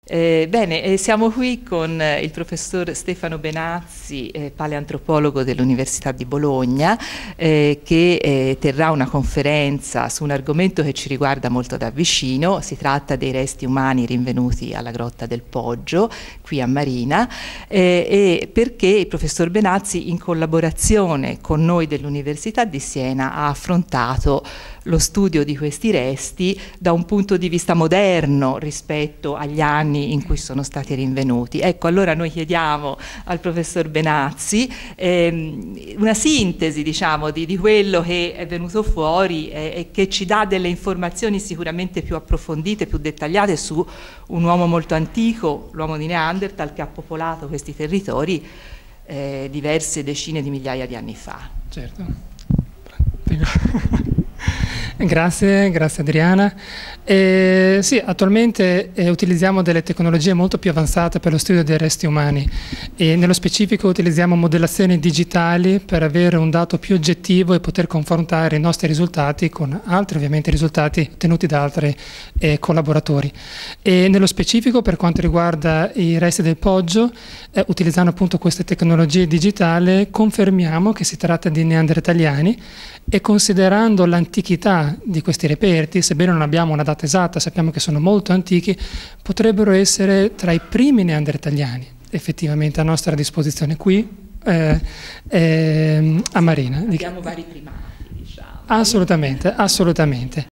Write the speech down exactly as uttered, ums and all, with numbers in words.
Eh, bene, eh, siamo qui con eh, il professor Stefano Benazzi, eh, paleantropologo dell'Università di Bologna, eh, che eh, terrà una conferenza su un argomento che ci riguarda molto da vicino. Si tratta dei resti umani rinvenuti alla Grotta del Poggio, qui a Marina, eh, e perché il professor Benazzi, in collaborazione con noi dell'Università di Siena, ha affrontato lo studio di questi resti da un punto di vista moderno rispetto agli anni in cui sono stati rinvenuti. Ecco, allora noi chiediamo al professor Benazzi ehm, una sintesi, diciamo, di, di quello che è venuto fuori eh, e che ci dà delle informazioni sicuramente più approfondite, più dettagliate su un uomo molto antico, l'uomo di Neanderthal, che ha popolato questi territori eh, diverse decine di migliaia di anni fa. Certo. Prego. Grazie, grazie Adriana. Eh, sì, attualmente eh, utilizziamo delle tecnologie molto più avanzate per lo studio dei resti umani e nello specifico utilizziamo modellazioni digitali per avere un dato più oggettivo e poter confrontare i nostri risultati con altri ovviamente risultati ottenuti da altri eh, collaboratori. E nello specifico, per quanto riguarda i resti del Poggio, eh, utilizzando appunto queste tecnologie digitali, confermiamo che si tratta di neandertaliani e considerando l'antichità di questi reperti, sebbene non abbiamo una data esatta, sappiamo che sono molto antichi, potrebbero essere tra i primi neandertaliani effettivamente a nostra disposizione qui eh, eh, a Marina. Abbiamo vari primati, diciamo. Assolutamente, assolutamente.